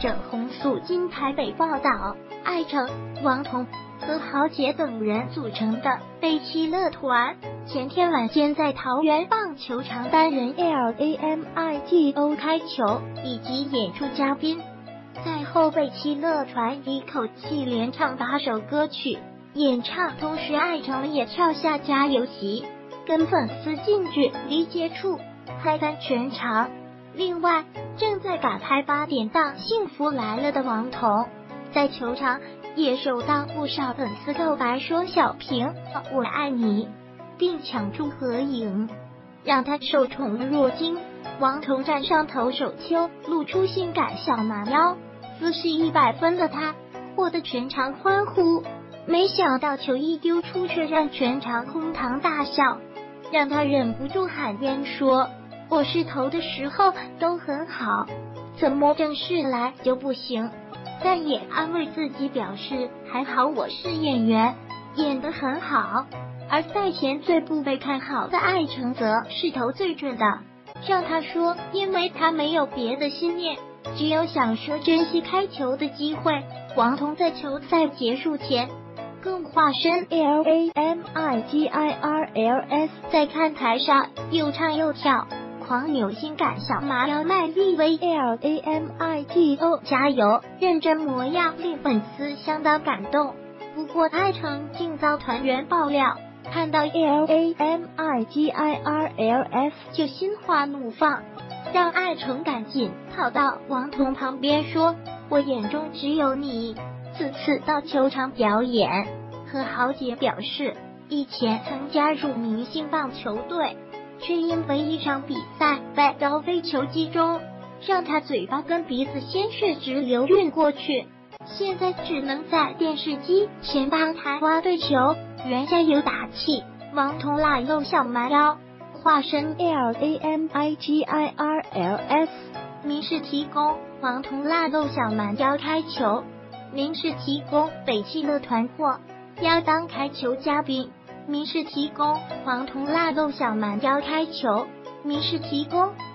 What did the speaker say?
者红素经台北报道，艾成、王彤和豪杰等人组成的贝七乐团前天晚间在桃园棒球场担任 LAMIGO 开球以及演出嘉宾。赛后贝七乐团一口气连唱8首歌曲演唱，同时艾成也跳下加油席，跟粉丝近距离接触，嗨翻全场。另外，正在赶拍8点档《幸福来了》的王彤，在球场也收到不少粉丝告白说小平我爱你，并抢注合影，让他受宠若惊。王彤站上投手丘，露出性感小蛮腰，姿势100分的他获得全场欢呼。没想到球一丢出，却让全场哄堂大笑，让他忍不住喊冤说：“我是投的时候都很好，怎么正式来就不行？”但也安慰自己表示还好我是演员，演得很好。而赛前最不被看好的艾成则是投最准的，让他说因为他没有别的心念，只有想说珍惜开球的机会。王彤在球赛结束前更化身 LAMIGIRLS， 在看台上又唱又跳，狂扭性感小蛮腰，卖力为 LAMIGO 加油，认真模样令粉丝相当感动。不过艾成竟遭团员爆料，看到 LAMIGIRLS 就心花怒放，让艾成赶紧跑到王彤旁边说：“我眼中只有你。”此次到球场表演，和豪杰表示，以前曾加入明星棒球队，却因为一场比赛被高飞球击中，让他嘴巴跟鼻子鲜血直流晕过去，现在只能在电视机前帮台湾队球员加油打气。王彤辣露小蛮腰，化身 LAMIGIRLS， 民视提供王彤辣露小蛮腰开球，民视提供北七乐团或要当开球嘉宾，民视提供王彤辣露小蛮腰开球，民视提供